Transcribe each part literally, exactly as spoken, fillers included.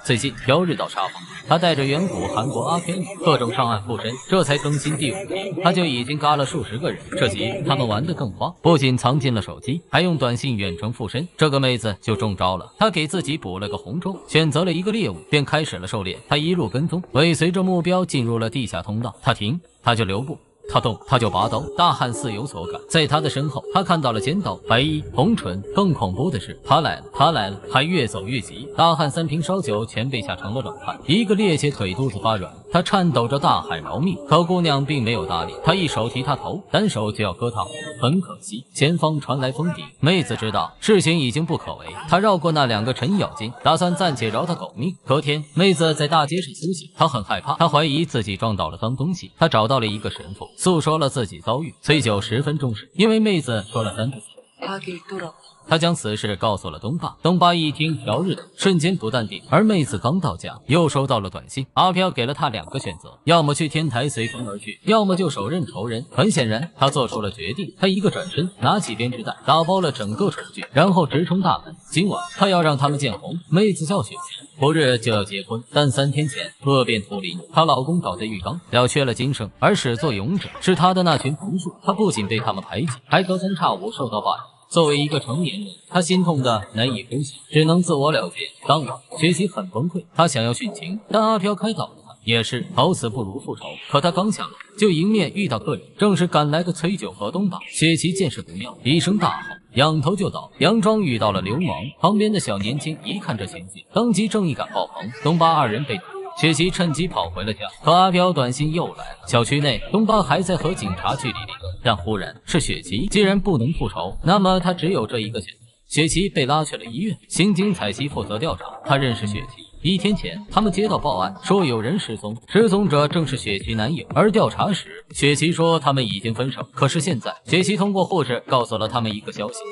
最近朴日到沙房，他带着远古韩国阿飘各种上岸附身，这才更新第五集，他就已经嘎了数十个人。这集他们玩得更花，不仅藏进了手机，还用短信远程附身。这个妹子就中招了，她给自己补了个红妆，选择了一个猎物，便开始了狩猎。她一路跟踪，尾随着目标进入了地下通道。她停，她就留步。他动，他就拔刀。大汉似有所感，在他的身后，他看到了尖刀、白衣、红唇。更恐怖的是，他来了，他来了，还越走越急。大汉三瓶烧酒全被吓成了冷汗，一个趔趄，腿肚子发软。他颤抖着大喊饶命，可姑娘并没有搭理他，一手提他头，单手就要割他。很可惜，前方传来风笛，妹子知道事情已经不可为，她绕过那两个程咬金，打算暂且饶他狗命。隔天，妹子在大街上苏醒，她很害怕，她怀疑自己撞到了脏东西。她找到了一个神父，诉说了自己遭遇。崔九十分重视，因为妹子说了三次。他将此事告诉了东爸，东爸一听朴日的，瞬间不淡定。而妹子刚到家，又收到了短信，阿飘给了他两个选择，要么去天台随风而去，要么就手刃仇人。很显然，他做出了决定。他一个转身，拿起编织袋，打包了整个厨具，然后直冲大门。今晚他要让他们见红。妹子叫雪琪，不日就要结婚，但三天前恶变图临，她老公倒在浴缸，了却了今生，而始作俑者是她的那群同事。她不仅被他们排挤，还隔三差五受到霸凌。作为一个成年人，他心痛的难以分析，只能自我了结。当晚，学习很崩溃，他想要殉情，但阿飘开导了他，也是好死不如复仇。可他刚下楼，就迎面遇到客人，正是赶来的崔九和东爸。雪琪见势不妙，一声大吼，仰头就倒。佯装遇到了流氓，旁边的小年轻一看这情景，当即正义感爆棚。东爸二人被打。雪琪趁机跑回了家，可阿飘短信又来了。小区内，东巴还在和警察据理力争，但忽然是雪琪。既然不能复仇，那么他只有这一个选择。雪琪被拉去了医院，刑警采西负责调查。他认识雪琪。一天前，他们接到报案，说有人失踪，失踪者正是雪琪男友。而调查时，雪琪说他们已经分手。可是现在，雪琪通过护士告诉了他们一个消息。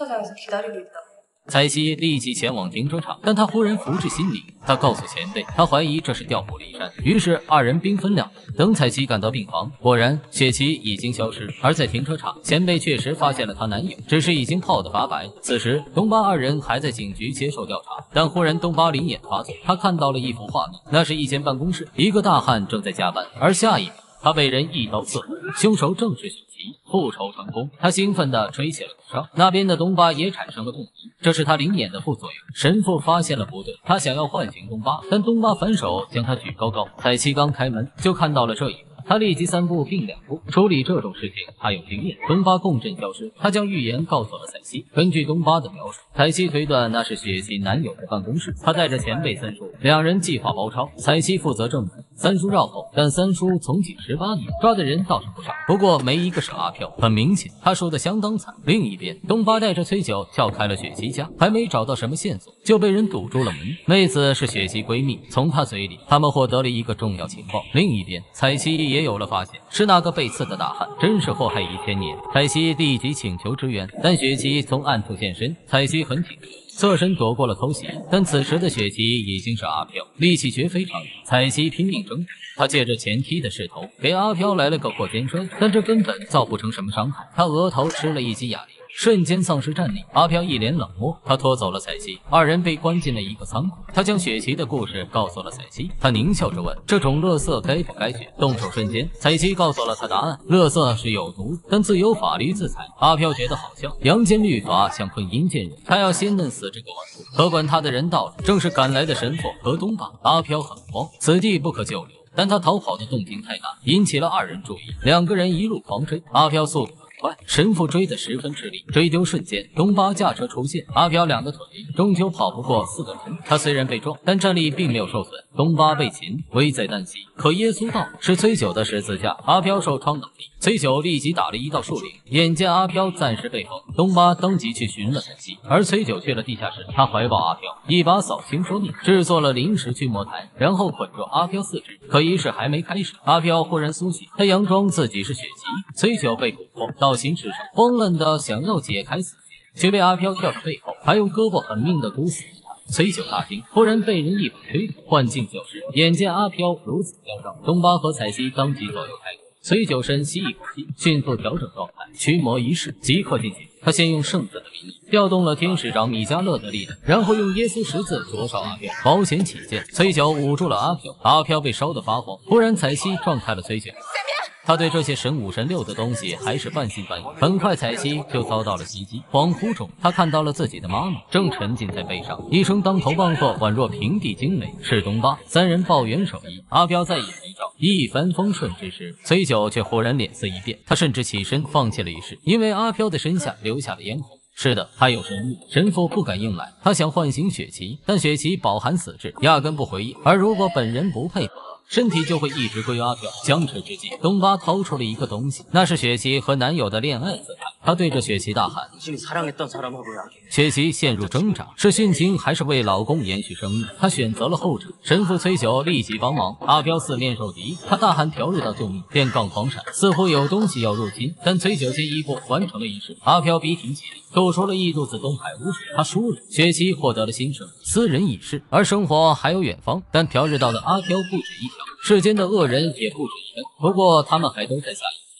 彩西立即前往停车场，但他忽然福至心灵，他告诉前辈，他怀疑这是调虎离山。于是二人兵分两路。等彩西赶到病房，果然雪琪已经消失。而在停车场，前辈确实发现了她男友，只是已经泡得发白。此时东巴二人还在警局接受调查，但忽然东巴灵眼发作，他看到了一幅画面，那是一间办公室，一个大汉正在加班，而下一秒他被人一刀刺死，凶手正是雪琪。复仇成功，他兴奋地吹起了口哨。那边的东巴也产生了共鸣，这是他灵眼的副作用。神父发现了不对，他想要唤醒东巴，但东巴反手将他举高高。彩七刚开门就看到了这一幕，他立即三步并两步处理这种事情，他有经验。东巴共振消失，他将预言告诉了彩西。根据东巴的描述，彩西推断那是雪琪男友的办公室，他带着前辈三叔，两人计划包抄。彩西负责正门，三叔绕后，但三叔从警十八年，抓的人倒是不少，不过没一个是阿飘。很明显，他输得相当惨。另一边，东巴带着崔九跳开了雪琪家，还没找到什么线索，就被人堵住了门。妹子是雪琪闺蜜，从她嘴里，他们获得了一个重要情报。另一边，彩西也有了发现，是那个被刺的大汉，真是祸害一千年。彩西立即请求支援，但雪琪从暗处现身，彩西很紧张，侧身躲过了偷袭，但此时的雪琪已经是阿飘，力气绝非常人。彩西拼命挣扎，他借着前踢的势头给阿飘来了个过肩摔，但这根本造不成什么伤害，他额头吃了一击哑铃，瞬间丧失战力。阿飘一脸冷漠，他拖走了彩西，二人被关进了一个仓库。他将雪琪的故事告诉了彩西，他狞笑着问，这种垃圾该不该学？动手瞬间，彩西告诉了他答案，垃圾是有毒，但自有法律制裁。阿飘觉得好笑，阳间律法想困阴间人，他要先弄死这个顽固。可管他的人到了，正是赶来的神父和东巴。阿飘很慌，此地不可久留，但他逃跑的动静太大，引起了二人注意，两个人一路狂追。阿飘速度快，神父追得十分吃力，追丢瞬间，东巴驾车出现，阿飘两个腿终究跑不过四个人。他虽然被撞，但战力并没有受损。东巴被擒，危在旦夕。可耶稣道是崔九的十字架，阿飘受创能力。崔九立即打了一道树林，眼见阿飘暂时被封，东巴当即去寻了彩西，而崔九去了地下室，他怀抱阿飘，一把扫清说命，制作了临时驱魔台，然后捆住阿飘四肢。可仪式还没开始，阿飘忽然苏醒，他佯装自己是雪琪。崔九被蛊惑，到行尸上，慌乱的想要解开死结，却被阿飘跳到背后，还用胳膊狠命的毒死。崔九大惊，忽然被人一把推倒，幻境消失。眼见阿飘如此嚣张，东巴和彩西当即左右开弓， 崔九深吸一口气，迅速调整状态，驱魔仪式即刻进行。他先用圣子的名义调动了天使长米迦勒的力量，然后用耶稣十字灼烧阿飘。保险起见，崔九捂住了阿飘，阿飘被烧得发慌。忽然彩西撞开了崔九。他对这些神五神六的东西还是半信半疑。很快彩西就遭到了袭击，恍惚中他看到了自己的妈妈正沉浸在悲伤，一声当头棒喝宛若平地惊雷。是东巴三人抱元首义，阿飘再也没招。一帆风顺之时，崔九却忽然脸色一变，他甚至起身放弃了仪式，因为阿飘的身下留下了嫣红。是的，他有神力，神父不敢硬来。他想唤醒雪琪，但雪琪饱含死志，压根不回应。而如果本人不配合，身体就会一直归阿飘。僵持之际，东巴掏出了一个东西，那是雪琪和男友的恋爱自拍。他对着雪琪大喊：雪琪陷入挣扎，是殉情还是为老公延续生命？他选择了后者。神父崔九立即帮忙，阿飘四面受敌，他大喊调入到救命，电杠狂闪，似乎有东西要入侵。但崔九先一步完成了仪式，阿飘逼挺起立，吐出了一肚子东海污水。他输了，雪琪获得了新生，斯人已逝，而生活还有远方。但调日到的阿飘不止一条，世间的恶人也不止一个，不过他们还都在下一